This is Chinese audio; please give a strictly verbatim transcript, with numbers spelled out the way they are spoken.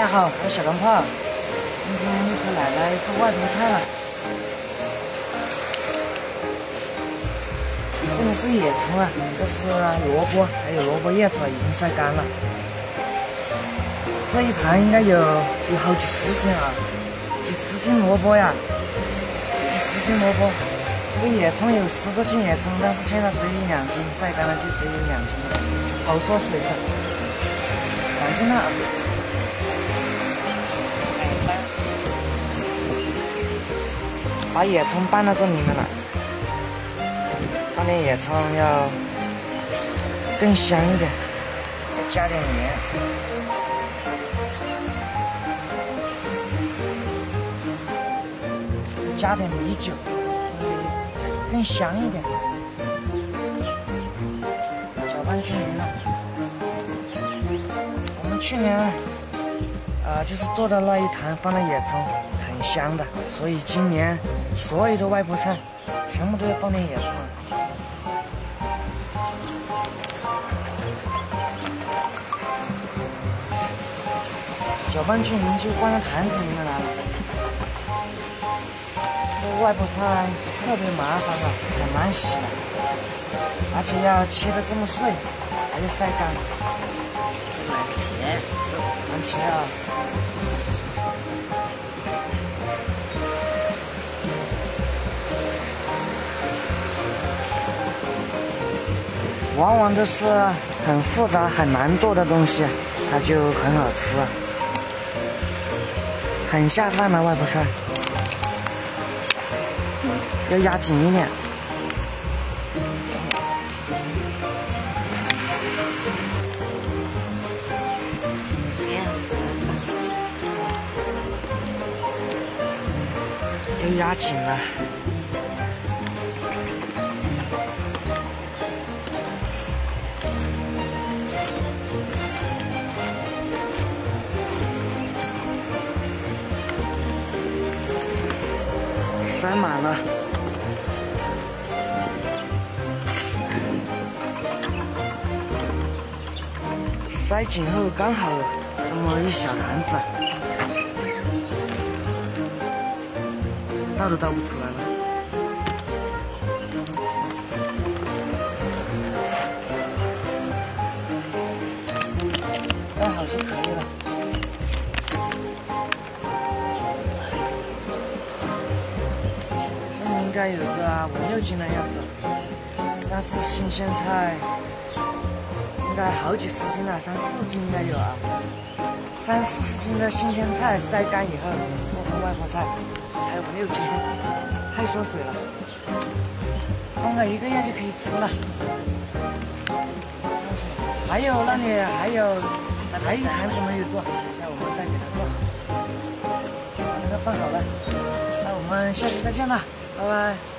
家好，我是小钢炮，今天又和奶奶做外婆菜了。这里是野葱啊，这是萝卜，还有萝卜叶子已经晒干了。这一盘应该有有好几十斤啊，几十斤萝卜呀，几十斤萝卜。这个野葱有十多斤野葱，但是现在只有一两斤，晒干了就只有两斤了，好缩水的，两斤了。 把野葱拌到这里面了，放点野葱要更香一点，再加点盐，加点米酒，会更香一点。搅拌均匀了。我们去年啊、呃，就是做的那一坛放的野葱。 很香的，所以今年所有的外婆菜全部都要放点野葱。搅拌均匀就灌到坛子里面来了。这外婆菜特别麻烦了，很难洗，而且要切得这么碎，还要晒干，难切，难切啊！ 往往都是很复杂、很难做的东西，它就很好吃，很下饭的外婆菜，要压紧一点。要压紧了。 塞满了，塞紧后刚好这么一小坛子，倒都倒不出来了。盖好就可以了。 应该有个五六斤的样子，但是新鲜菜应该好几十斤了，三四斤应该有啊。三四十斤的新鲜菜晒干以后做成外婆菜，才五六斤，太缩水了。放个一个月就可以吃了。还有那里还有还有一坛子没有做，等一下我们再给它做好，把那个放好了。那我们下期再见了。 拜拜。